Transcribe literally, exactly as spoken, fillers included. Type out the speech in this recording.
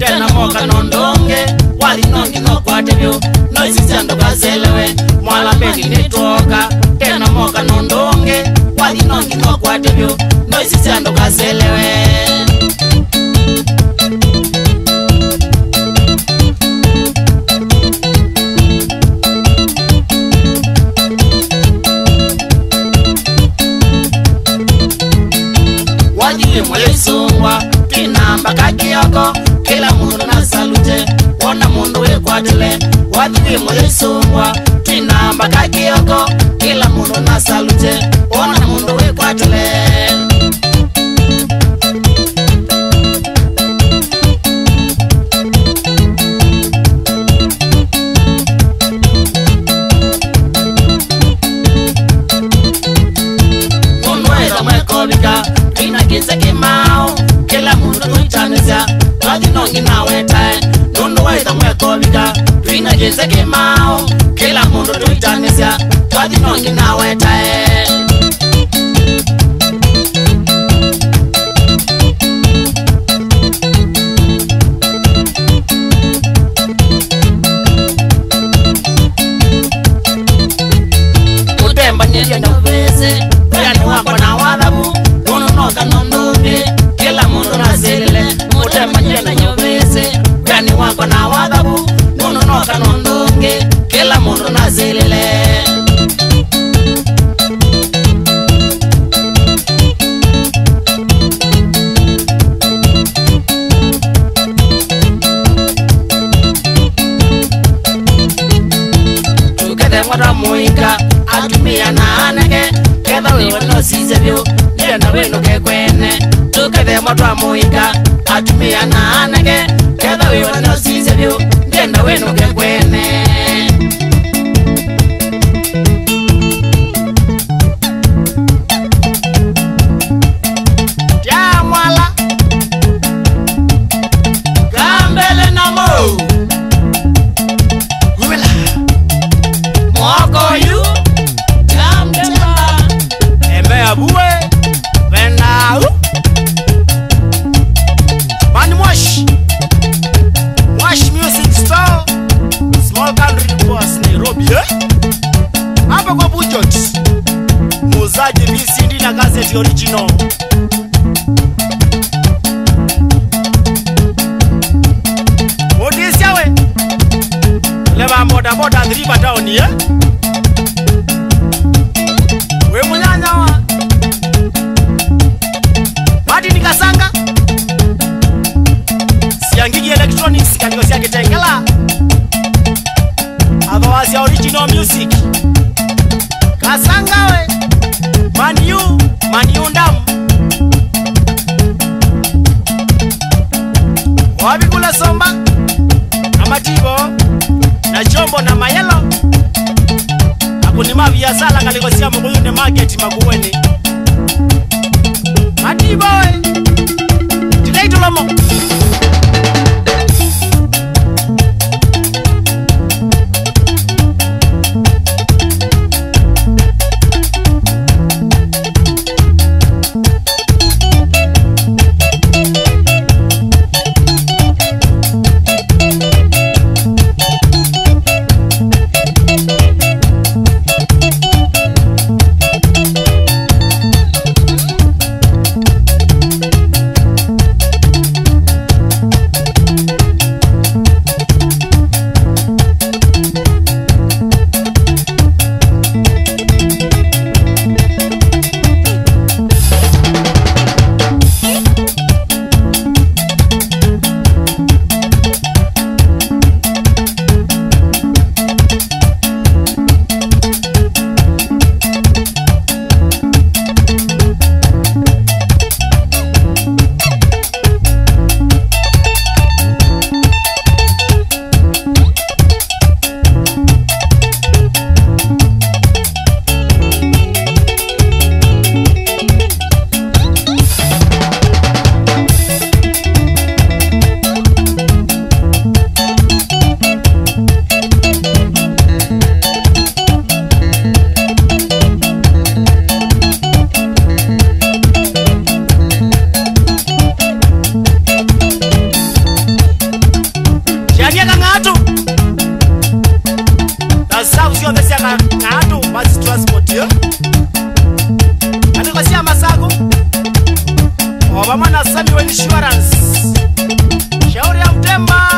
tena moka nondonge wali nongi no kwatebyo noisi chando gazelewe mwala begi nitoka tena moka nondonge wali nongi no kwatebyo noisi chando gazelewe wajiwe mwesungwa tinamba kakiyoko kila mundu na salute wona mundu wekwatele wajiwe mwesungwa tinamba kakiyoko kila mundu na salute wona mundu wekwatele mundu weza mwekobika ina kiseki mao kila mundu tuitanisa wadi nongi nawetae nundu weza mwekobika ina kiseki mao kila mundu tuitanisa wadi nongi nawetae utemba nyelia ndovese yani wako na wadhabu noka nondonge kila mundu nasilile mutemba njena nyovese yani wako na wadhabu nunu noka nondonge kila mundu nasilile tukete mwata muinga atumia na anege keba wewe no sizebyo na wenu kekwene tukethe mwatwa muinga atumia na anege ketha wiwa no sizebyo ngenda wenu kekwene ya mwala kambele na mo wila mwako yu kamtemba eme abuwe Now, Man Wash, Wash Music Store, Small Country Boss Nairobi, eh? Hapa kwa Bujot, muuzaji V C D na gazeti original. Odisi yawe, leva moda moda ndriba town, eh? We munyanya wa Mati nikasanga Siangigi Electronics kanikosia kitengela Otherwise ya original music Kasanga we Manu, Manu ndamu Wabikula somba Amatibo Na jombo na mayelo Akunima vya sala kanikosia mkuyune market makuweni Obama na Sami wa insurance. Shauri ya Mtemba.